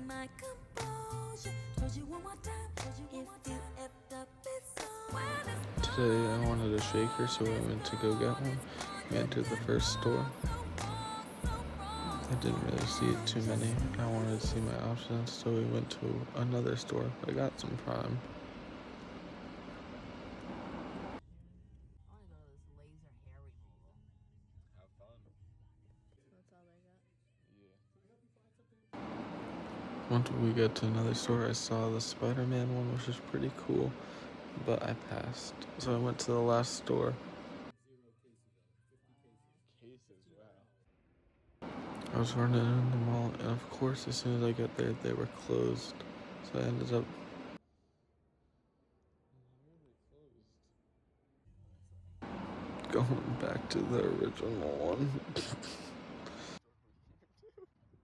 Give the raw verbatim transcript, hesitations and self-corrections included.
Today I wanted a shaker, so I went to go get one. We entered the first store. I didn't really see too many. I wanted to see my options, so we went to another store. I got some Prime. Once we get to another store, I saw the Spider-Man one, which is pretty cool, but I passed. So I went to the last store. I was running in the mall, and of course, as soon as I got there, they were closed. So I ended up going back to the original one.